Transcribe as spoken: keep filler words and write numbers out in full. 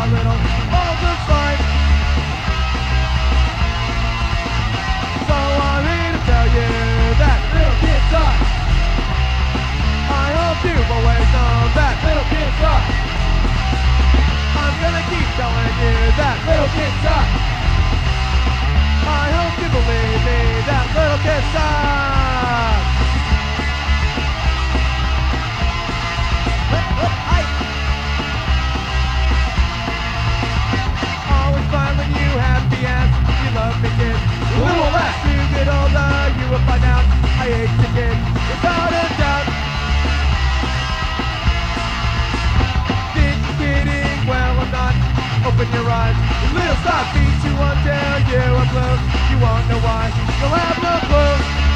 little all looks fine. So I'm here to tell you that little kids suck. I hope you've always known that little kids suck. I'm gonna keep telling you that little kids suck. I hope you believe me that little kids suck. Always fine when you have the ass. You love me, kid. A little less. You get older, you will find out I hate the kid without a doubt. Think you're kidding? Well, I'm not. Open your eyes. The little stop beat you until you are blue. You won't know why. You'll have no clue.